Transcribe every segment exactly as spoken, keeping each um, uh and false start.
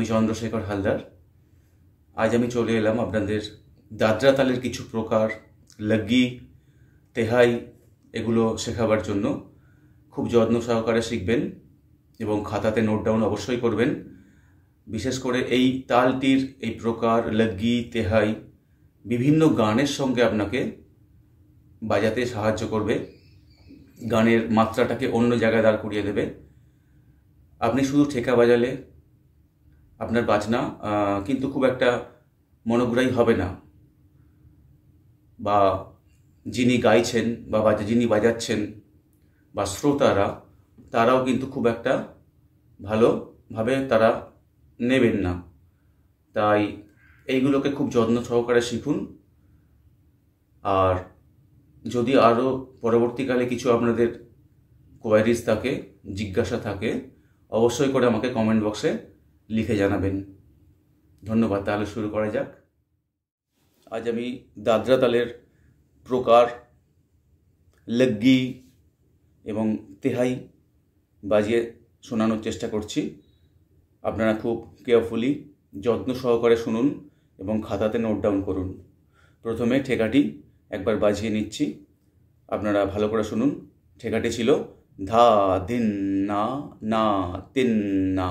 আমি চন্দ্রশেখর হালদার। আজ আমি চলে এলাম আপনাদের দাদরা তালের কিছু প্রকার, লগি, তেহাই এগুলো শেখাবার জন্য। খুব যত্ন সহকারে শিখবেন এবং খাতাতে নোট ডাউন অবশ্যই করবেন। বিশেষ করে এই তালটির এই প্রকার লগি, তেহাই বিভিন্ন গানের সঙ্গে আপনাকে বাজাতে সাহায্য করবে, গানের মাত্রাটাকে অন্য জায়গায় দাঁড় করিয়ে দেবে। আপনি শুধু ঠেকা বাজালে আপনার বাজনা কিন্তু খুব একটা মনোগ্রাহী হবে না, বা যিনি গাইছেন বা যিনি বাজাচ্ছেন বা শ্রোতারা তারাও কিন্তু খুব একটা ভালোভাবে তারা নেবেন না। তাই এইগুলোকে খুব যত্ন সহকারে শিখুন। আর যদি আরও পরবর্তীকালে কিছু আপনাদের কোয়ারিজ থাকে, জিজ্ঞাসা থাকে, অবশ্যই করে আমাকে কমেন্ট বক্সে লিখে জানাবেন। ধন্যবাদ। তাহলে শুরু করা যাক। আজ আমি দাদরা তালের প্রকার, লগি এবং তেহাই বাজিয়ে শোনানোর চেষ্টা করছি। আপনারা খুব কেয়ারফুলি, যত্ন সহকারে শুনুন এবং খাতাতে নোট ডাউন করুন। প্রথমে ঠেকাটি একবার বাজিয়ে নিচ্ছি, আপনারা ভালো করে শুনুন। ঠেকাটি ছিল ধা ধিন না না তিন না।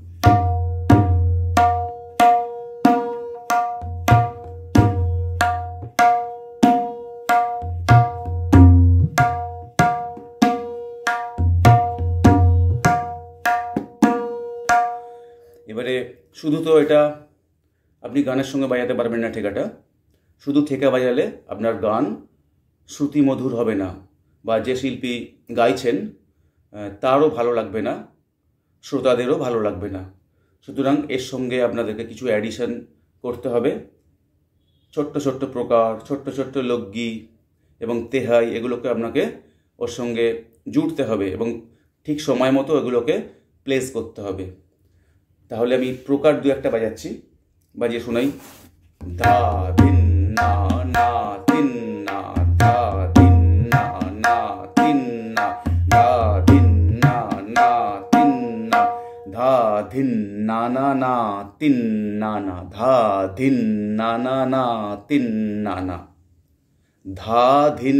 এবারে শুধু তো এটা আপনি গানের সঙ্গে বাজাতে পারবেন না। ঠেকাটা শুধু ঠেকা বাজালে আপনার গান শ্রুতিমধুর হবে না, বা যে শিল্পী গাইছেন তারও ভালো লাগবে না, শ্রোতাদেরও ভালো লাগবে না। সুতরাং এর সঙ্গে আপনাদেরকে কিছু অ্যাডিশন করতে হবে। ছোট্ট ছোট্ট প্রকার, ছোট্ট ছোট্ট লগি এবং তেহাই এগুলোকে আপনাকে ওর সঙ্গে জুড়তে হবে এবং ঠিক সময় মতো এগুলোকে প্লেস করতে হবে। তাহলে আমি প্রকার দু একটা বাজাচ্ছি, বাজিয়ে শোনাই। ধা ধিন না না তিন না, ধা ধিন না না তিন না, ধা ধিন না না তিন না, ধা ধিন না না না তিন না না, ধা ধিন না না না তিন না না, ধা ধিন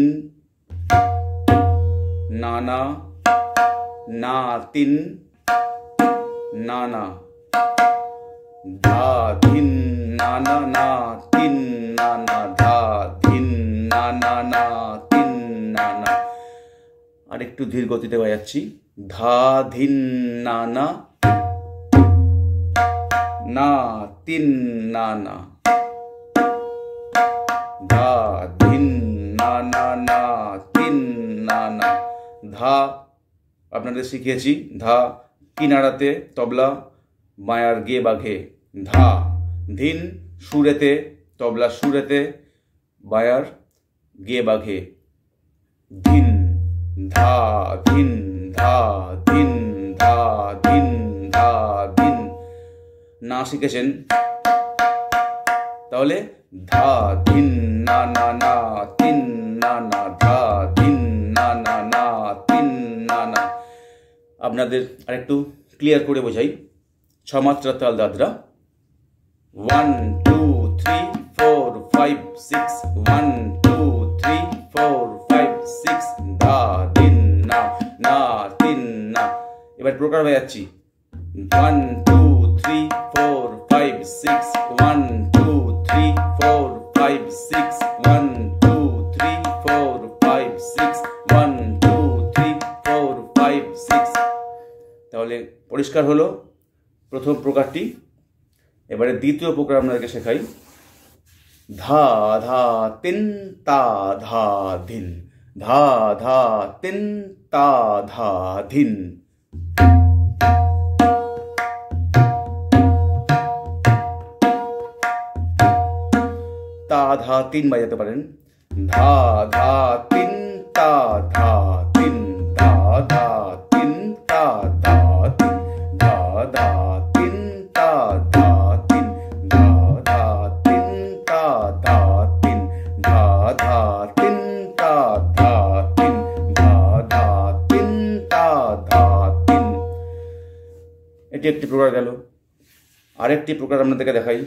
না না না তিন না না, ধা ধিন না না না তিন না না, ধা ধিন না না না তিন না না। আর একটু ধীর গতিতে বাজাচ্ছি। ধা ধিন না না না তিন না না, ধা ধিন না না না তিন না না। ধা আপনাদের শিখিয়েছি, ধা কিনারাতে তবলা, মায়ার গে বাঘে। ধা ধিন সুরেতে, তবলা সুরেতে, বায়ার গে বাঘে। ধিন ধা ধিন ধা ধিন ধা ধিন ধা ধিন। না শিখেছেন তাহলে ধা ধিন না না না তিন না না, ধা ধিন না না না তিন না না। আপনাদের আরেকটু ক্লিয়ার করে বোঝাই। ছমাত্রা তাল দাদরা। One two three four five six, one two three four five six, ধা ধিন না না তিন না। এবার প্রকার বাজাচ্ছি। One two three four five six, one two three four five six, one two three four five six, one two three four five six. তাহলে পরিষ্কার হলো প্রথম প্রকারটি। এবারে দ্বিতীয় প্রকার আপনাদেরকে শেখাই। ধা ধা তিন তা ধা ধিন, ধা ধা তিন তা ধা ধিন। তা ধা তিন বাজাতে পারেন। ধা ধা তিন তা ধা তিন, ধা ধা তিন তা ধা তিন, ধা ধা তিন তা ধা তিন, ধা ধা তিন তা ধা তিন, ধা ধা তিন তা ধা তিন, ধা ধা তিন তা ধা তিন। এটি একটি প্রকার গেল। আরেকটি প্রকার আপনাদেরকে দেখাই।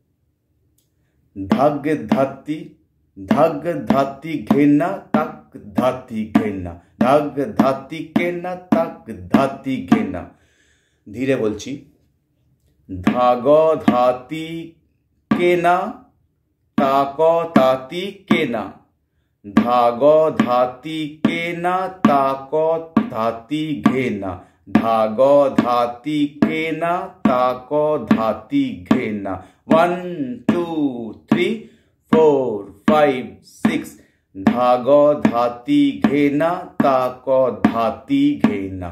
ধাগ ধাতি ধাগ ধাতি ঘেনা তাক ধাতি ঘেনা ধাগ ধাতি কেনা তাক ধাতি ঘেনা। ধীরে বলছি। ধাগ ধাতি কেনা তাক তাতি কেনা ধাগ ধাতি কেনা তাক ধাতি ঘেনা ধাগ ধাতি কেনা তাক ধাতি ঘেনা। One two three four five six. ধাগ ধাতি ঘেনা তাক ধাতি ঘেনা।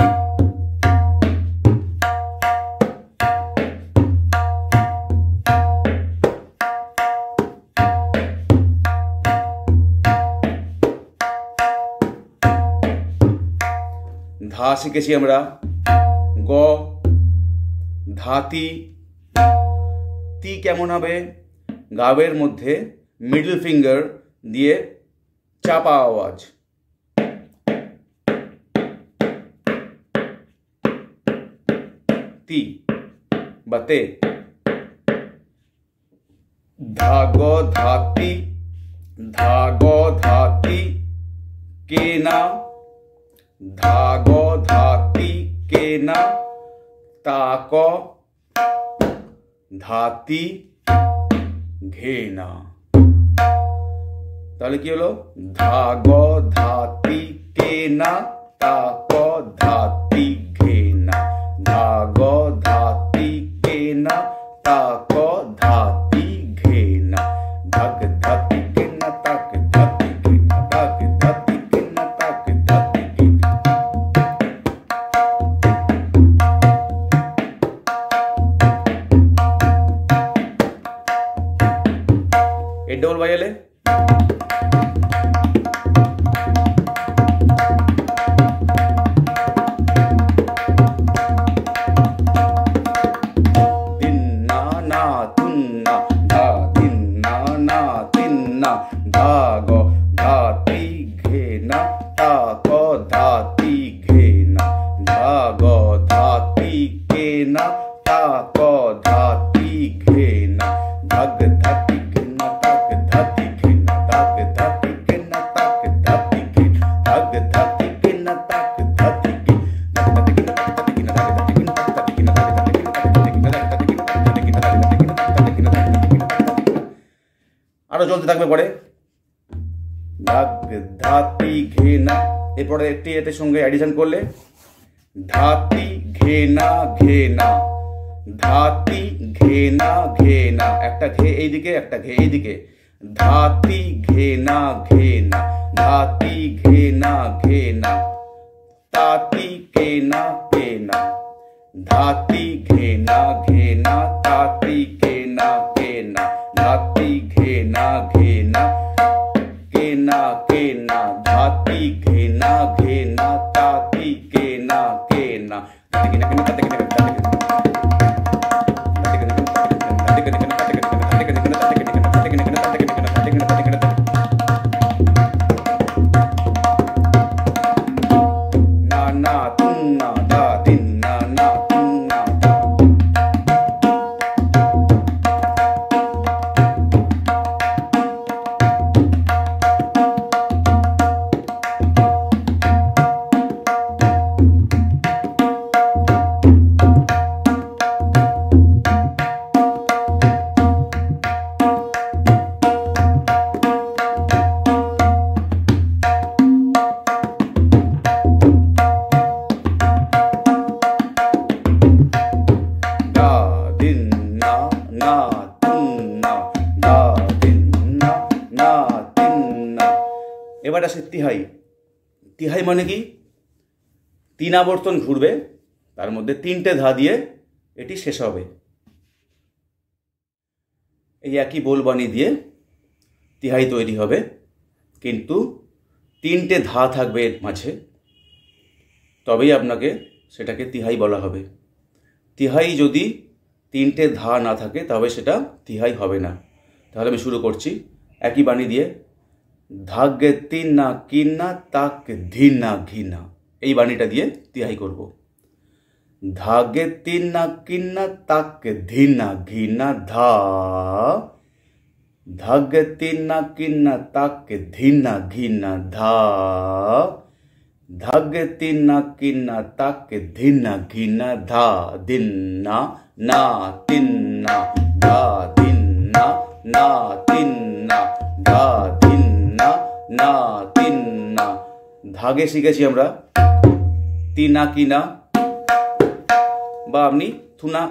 ধা শিখেছি আমরা। গ ধাতি। তি কেমন হবে? গাবের মধ্যে মিডল ফিঙ্গার দিয়ে চাপা আওয়াজ। তি বা তে। ধাগ ধাতি ধাগ ধাতি কেনা ধাগ ধাতি কেনা তাক ধাতি ঘেনা। তাহলে কি হলো? ধাগ ধাতি কেনা তাক ধাতি ঘেনা ধাগ ধাতি কেনা তাক ধাতি ঘেনা। ধাগ ধাতি কেনা তাক ধাতি ঘেনা ধাগ ধাতি কেনা তাক ধাতি ঘেনা। এ ডবল বাজালে দিন্না না তুন্না ধা দিন্না না তিন্না ধাগ ধাতি ঘেনা তাক ধাতি ঘেনা ধাগ ধাতি কেনা তাক ধাতি ঘেনা। ধাগ ধাতি ঘেনা তাক ধাতি ঘেনা ধাগ ধাতি ঘেনা তাক ধাতি ঘেনা ধাগ ধাতি ঘেনা তাক ধাতি ঘেনা। আরো চলতে থাকবে পরে। ধাগ ধাতি ঘেনা। এরপরে একটি এতে সঙ্গে অ্যাডিশন করলে ধাতি ঘেনা ঘেনা ধাতি ঘেনা ঘেনা। একটা ঘে এইদিকে একটা ঘে এইদিকে। ধাতি ঘেনা ঘেনা ধাতি ঘেনা ঘেনা তাতি কেনা কেনা ধাতি ঘেনা ঘেনা তাতি কেনা কেনা ধাতি ঘেনা ঘেনা কেনা কেনা ধাতি ঘেনা ঘেনা তাতি কেনা কেনা। না না তুন্না দা দিন্না না তুন্না দা। এবার আসে তিহাই। তিহাই মানে কি? তিন আবর্তন ঘুরবে, তার মধ্যে তিনটে ধা দিয়ে এটি শেষ হবে। এই একই বোলবাণী দিয়ে তিহাই তৈরি হবে, কিন্তু তিনটে ধা থাকবে এর মাঝে, তবেই আপনাকে সেটাকে তিহাই বলা হবে। তিহাই যদি তিনটে ধা না থাকে তবে সেটা তিহাই হবে না। তাহলে আমি শুরু করছি একই বাণী দিয়ে। ধাগ্যে তিন না কিন্না তাক ধিন না ঘিনা, এই বাণীটা দিয়ে তিহাই করব। धागे तीना किन्ना ताक धीना घीना धा धागे तीना किन्ना ताक धीना घीना धा धागे तीना किन्ना ताक धीना घीना धा दिन्ना ना तिन्ना धा दिन्ना ना तिन्ना धा दिन्ना ना तिन्ना धागे শিখেছি আমরা তিনা কিনা বা আপনি থুনা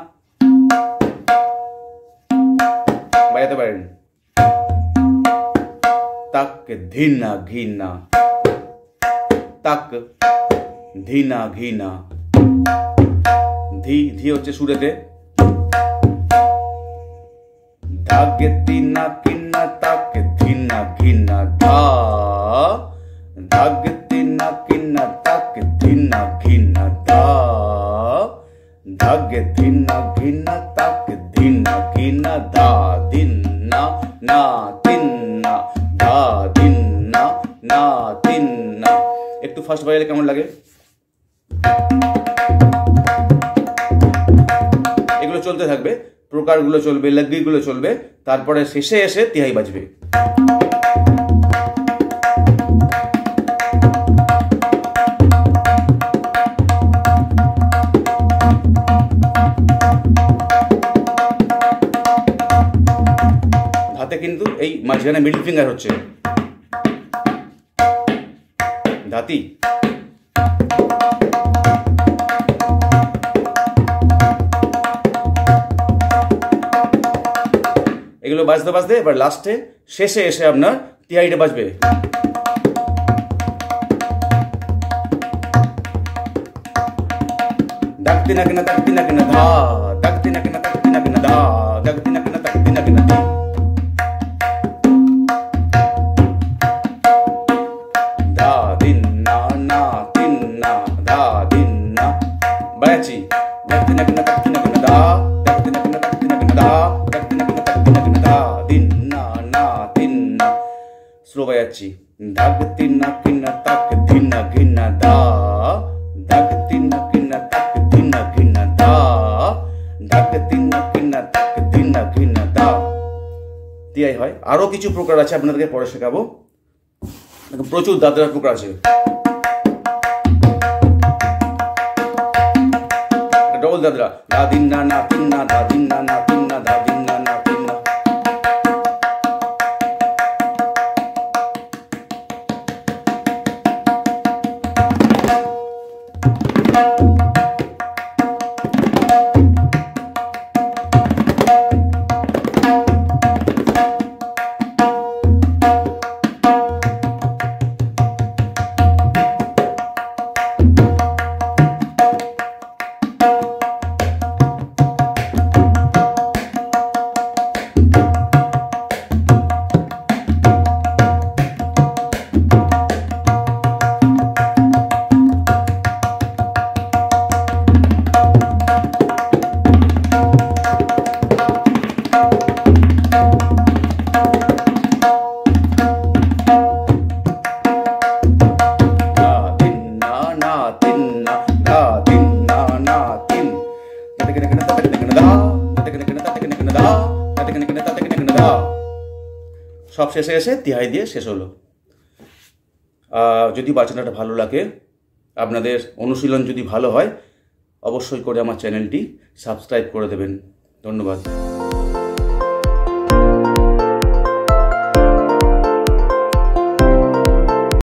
বাজাতে পারেন তাক ধিনা ঘিনা তাক ধিনা ঘিনা ধি ধি হচ্ছে সুরেতে धागे तीना किन्ना ताक धीना घिना धा धागे तीना किन्ना ताक धीना घिना धा धागे धीना घिना ताक धीना घिना धा दिन्ना ना तिन्ना धा दिन्ना ना तिन्ना একটু ফাস্ট বাজালে কেমন লাগে এগুলো চলতে থাকবে প্রকারগুলো চলবে লগ্গিগুলো চলবে তারপরে শেষে এসে তিহাই বাজবে হাতে কিন্তু এই মাঝখানে মিডল ফিঙ্গার হচ্ছে ধাতি এগুলো বাজতে বাজতে এবার লাস্টে শেষে এসে আপনার তিহাইটা বাজবে ডাকতি না কিনা ডাকতি না কিনা ধা ডাকতি না কিনা ডাকতি না কিনা ধা ডাকতি না কিনা ডাকতি না কিনা ধা ধা দিন না না তিন না ধা দিন না বায়াচি ডাকতি না কিনা ডাকতি না কিনা ধা ডাকতি না কিনা ডাকতি না কিনা ধা ডাকতি না কিনা ডাকতি না কিনা ধা দিন না না তিন না স্লো বায়াচি ডাকতি না কিনা তাক ধিনা ঘিনা ধা ডাকতি না কিনা তাক ধিনা ঘিনা ধা ডাকতি না কিনা তাক ধিনা ঘিনা ধা তিয়াই হয় আরো কিছু প্রকার আছে আপনাদেরকে পরে শেখাবো প্রচুর দাদরার প্রকার আছে ডবল দাদরা দা দিন না না তিন না দা দিন না না তিন না দা দিন না না তিন না সব শেষে এসে তিহাই দিয়ে শেষ হলো যদি বাজনাটা ভালো লাগে আপনাদের অনুশীলন যদি ভালো হয় অবশ্যই করে আমার চ্যানেলটি সাবস্ক্রাইব করে দেবেন ধন্যবাদ।